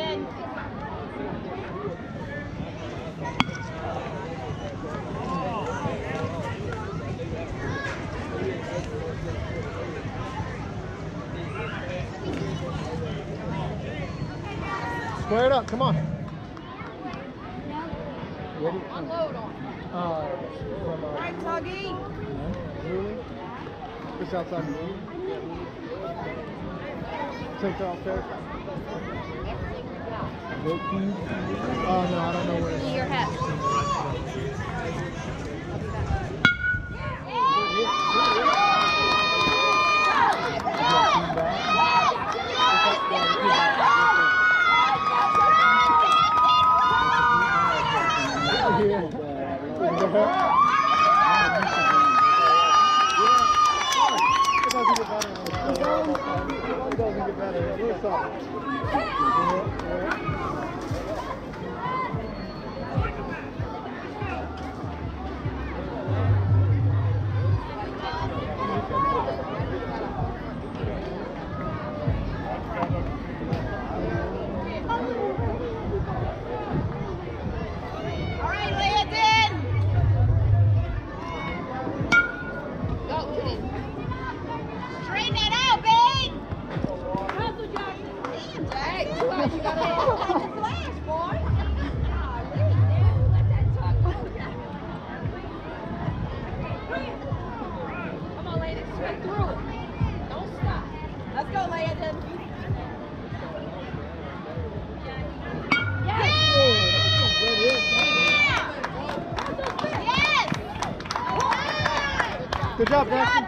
Square it up, come on. Unload on. Right, Tuggy. Just outside the room. Take that off there. Oh no, I don't know where it is. Your hat. Good job, Jackson.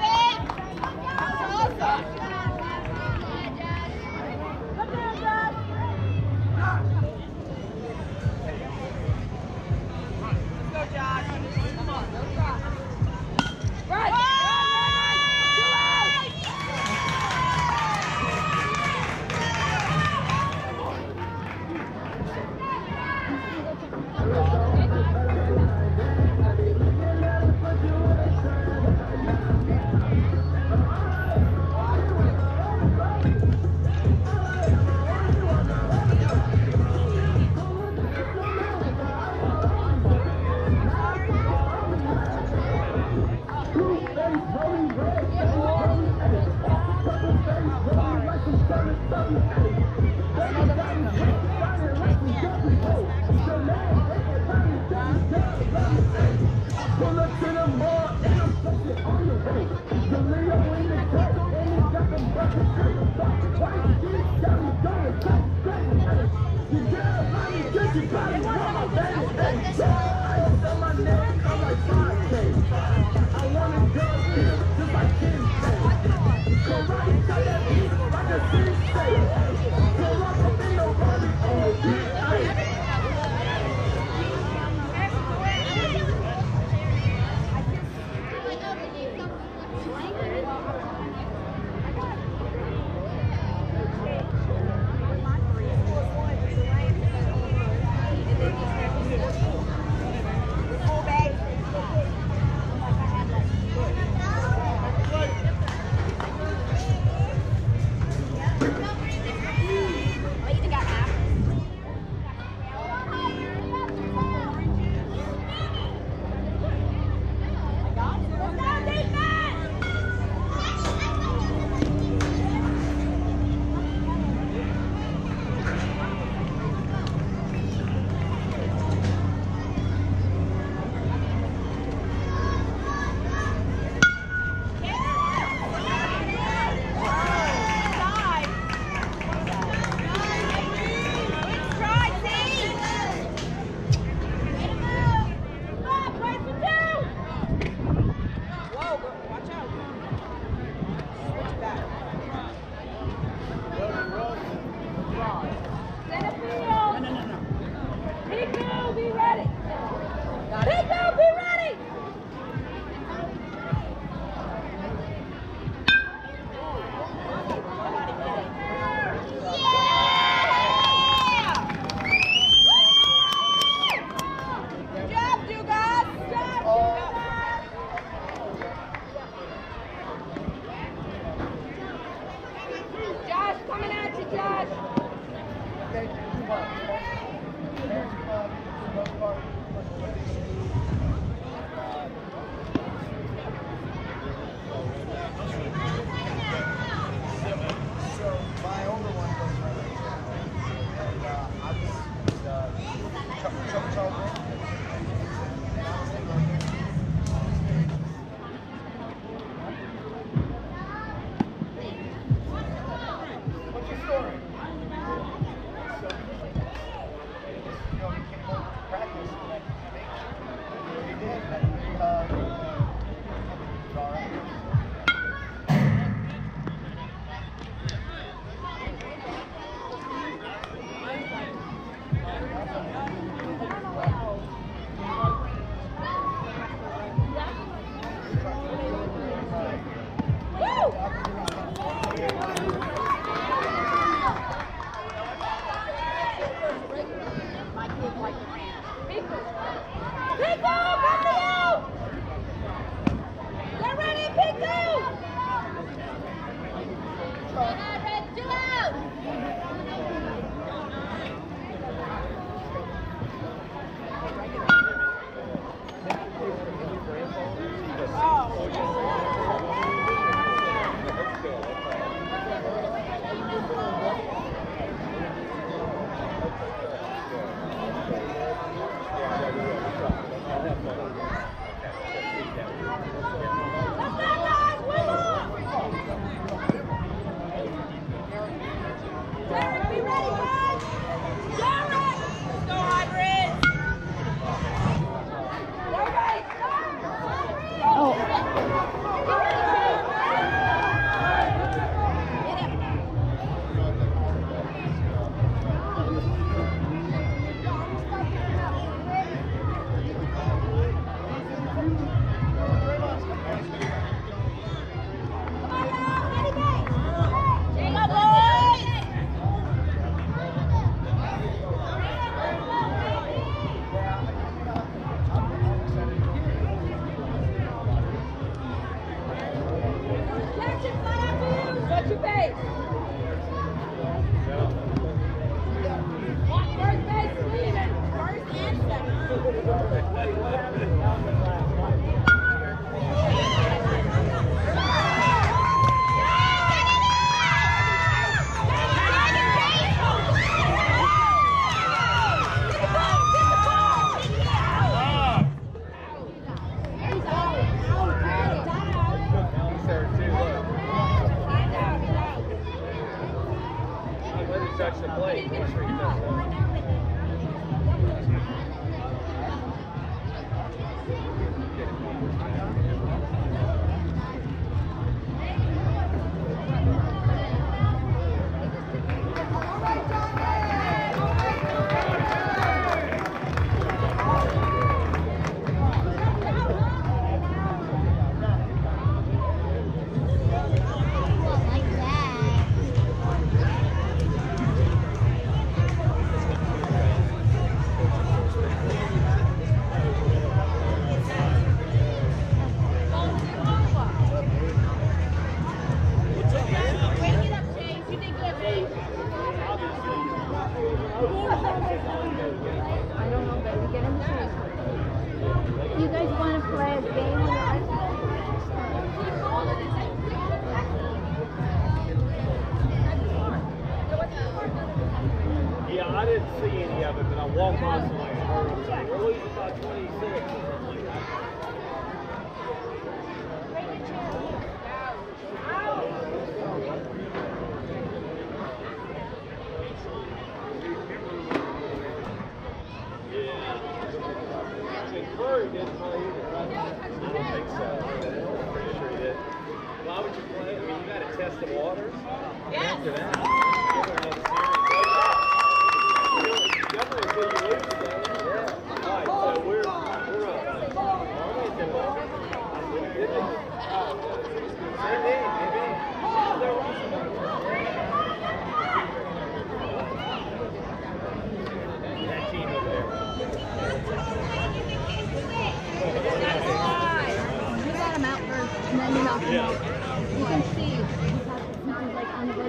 And then you knock him out. You can see. He's like on the verge of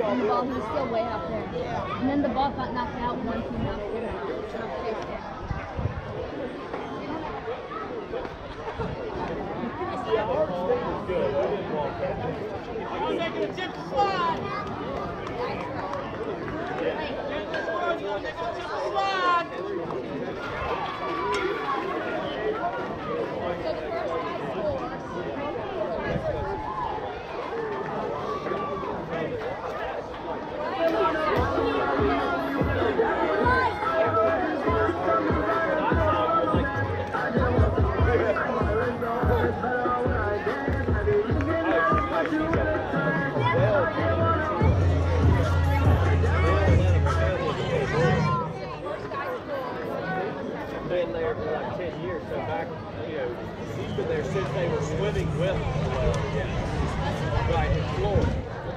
and the ball, he was still way out there. And then the ball got knocked out one team knocked it out. Been there for like 10 years, so back, you know, he's been there since they were swimming with right in Florida.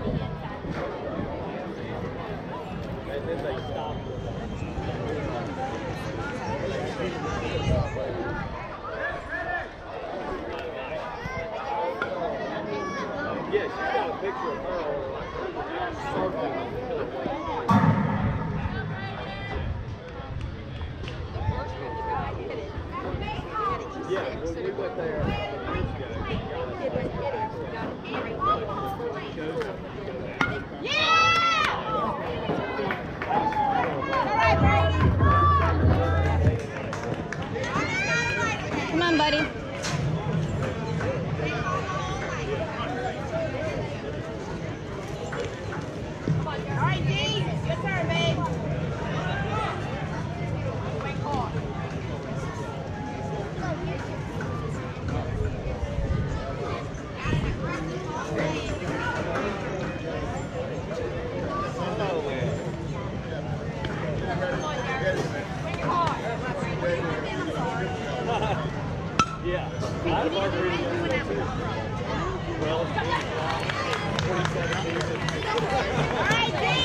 And then they stopped. Yeah, she's got a picture of her surfing. Yeah, we went there years ago. Come on, buddy. All right, D. Your turn, babe. Yeah, I love reading it too. Well, 2017. All right, D.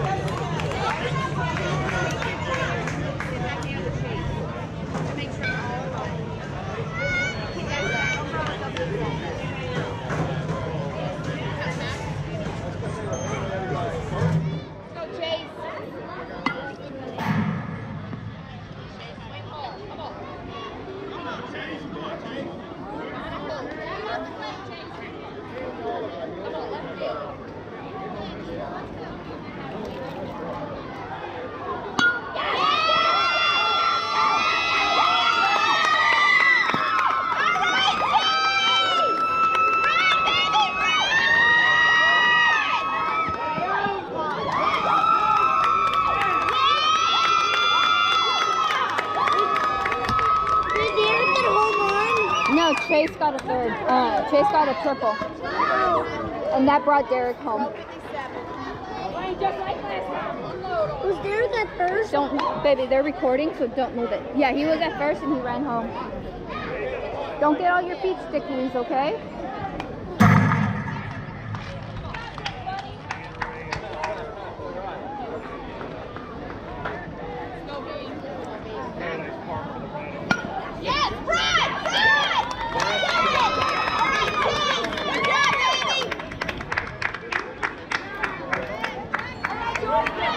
No, Chase got a third. Chase got a triple. And that brought Derek home. Was Derek at first? Don't, baby, they're recording, so don't move it. Yeah, he was at first and he ran home. Don't get all your feet stickies, okay? Yes, Brad! Brad! Brad! All right, team! Good job, baby! All right, Jordan!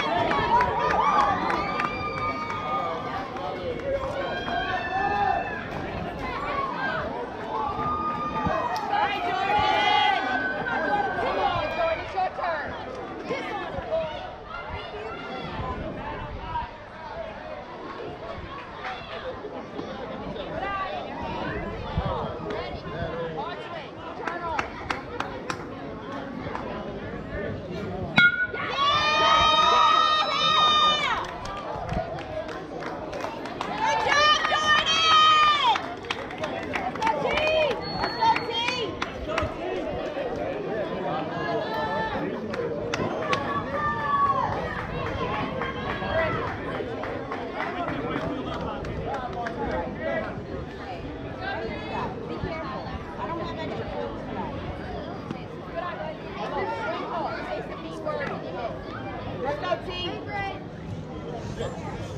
Let's go, team.